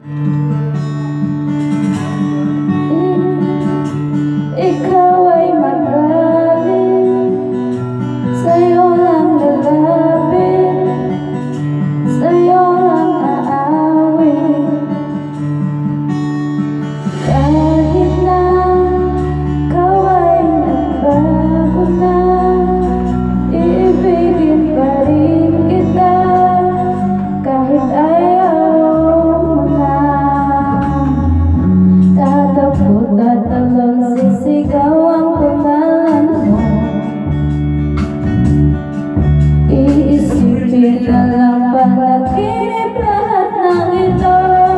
Ikaw ay magaling, sa'yo lang lalapit, sa'yo lang aawin. Kahit na ikaw ay nagbago na, iibigin pa rin kita. Kahit ayaw mo na, tatakbo, tatalon, sisigaw ang pangalan mo. Iisipin na lang panaginip lahat ng ito.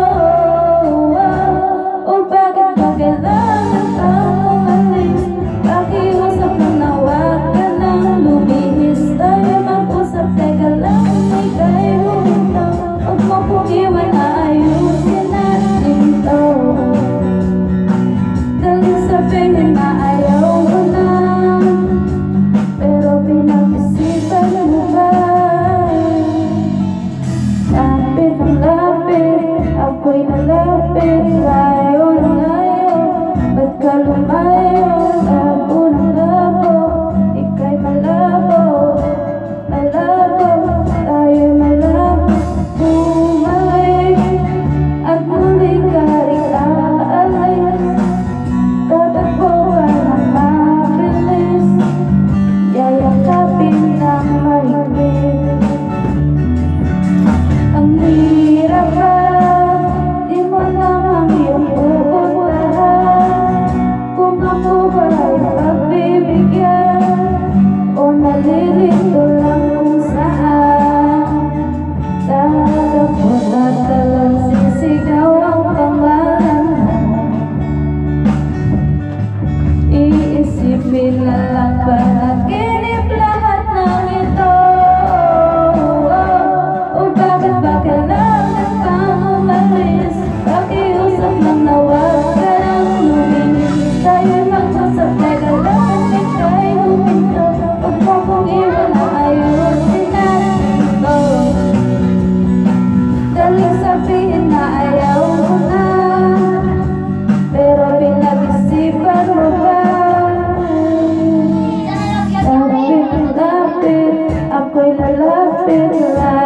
O bakit ba kailangan kang umalis? Pakiusap na nawag ka nang lumihis. Tayo mag-usap, teka lang, ika'y huminto. Huwag mo kong iwan, aayusin natin to. Daling sabihin na ayaw mo na, pero pinag-isipan mo ba? Lapit ang lapit, ako'y nalapit. Layo ng layo, ba't ka lumayo? Labo ng labo, ika'y malabo, malabo. Tayo'y malabo, bumalik at muli ka rin aalis. Tatakbo ka ng mabilis, yayakapin ng mahigpit. Ang hirap ba, di mo lang ang iyong pupuntahan. Kung ako ba ay pagbibigyan, o nalilito lang kung saan. Tatakbo, tatalon, sisigaw ang pangalan mo. Iisipin na lang panaginip lahat ng ito. O bakit ba kailangan kang umalis? Pakiusap lang nawag ka nang lumihis. Tayo'y mag-usap, teka lang, ika'y huminto. Huwag mo kong iwan, aayusin natin to. Daling sabihin na ayaw mo na, pero pinag-isipan mo ba? Lapit, lapit, ako'y lalapit.